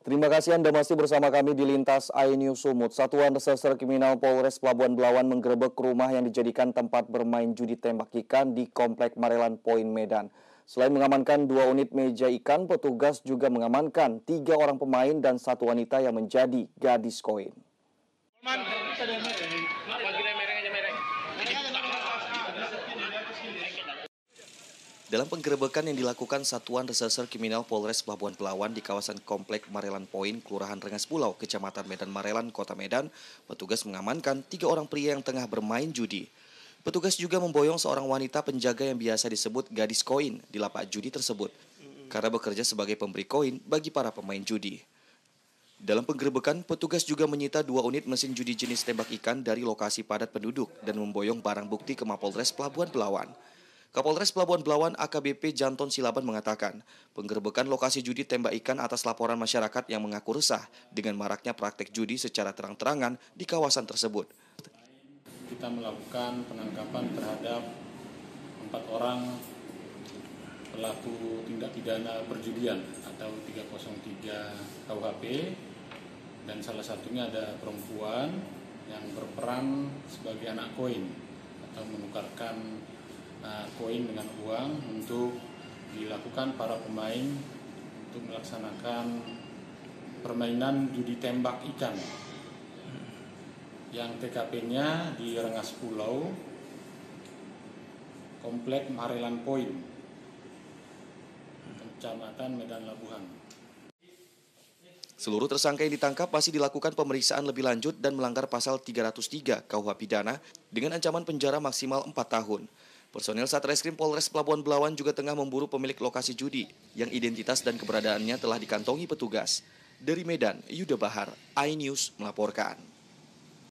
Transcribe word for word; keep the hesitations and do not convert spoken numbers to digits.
Terima kasih Anda masih bersama kami di Lintas iNews Sumut. Satuan Reserse Kriminal Polres Pelabuhan Belawan menggerebek rumah yang dijadikan tempat bermain judi tembak ikan di Komplek Marelan Point, Medan. Selain mengamankan dua unit meja ikan, petugas juga mengamankan tiga orang pemain dan satu wanita yang menjadi gadis koin. Dalam penggerebekan yang dilakukan Satuan Reserse Kriminal Polres Pelabuhan Belawan di kawasan Komplek Marelan Point, Kelurahan Rengas Pulau, Kecamatan Medan Marelan, Kota Medan, petugas mengamankan tiga orang pria yang tengah bermain judi. Petugas juga memboyong seorang wanita penjaga yang biasa disebut gadis koin di lapak judi tersebut, karena bekerja sebagai pemberi koin bagi para pemain judi. Dalam penggerebekan, petugas juga menyita dua unit mesin judi jenis tembak ikan dari lokasi padat penduduk dan memboyong barang bukti ke Mapolres Pelabuhan Belawan. Kapolres Pelabuhan Belawan A K B P Janton Silaban mengatakan, penggerebekan lokasi judi tembak ikan atas laporan masyarakat yang mengaku resah dengan maraknya praktek judi secara terang-terangan di kawasan tersebut. Kita melakukan penangkapan terhadap empat orang pelaku tindak pidana perjudian atau tiga nol tiga K U H P, dan salah satunya ada perempuan yang berperan sebagai anak koin atau menukarkan Nah, koin dengan uang untuk dilakukan para pemain untuk melaksanakan permainan judi tembak ikan yang T K P-nya di Rengas Pulau, Komplek Marelan Point, Kecamatan Medan Labuhan. Seluruh tersangka yang ditangkap masih dilakukan pemeriksaan lebih lanjut dan melanggar pasal tiga ratus tiga K U H Pidana dengan ancaman penjara maksimal empat tahun. Personil Satreskrim Polres Pelabuhan Belawan juga tengah memburu pemilik lokasi judi yang identitas dan keberadaannya telah dikantongi petugas. Dari Medan, Yuda Bahar, iNews melaporkan.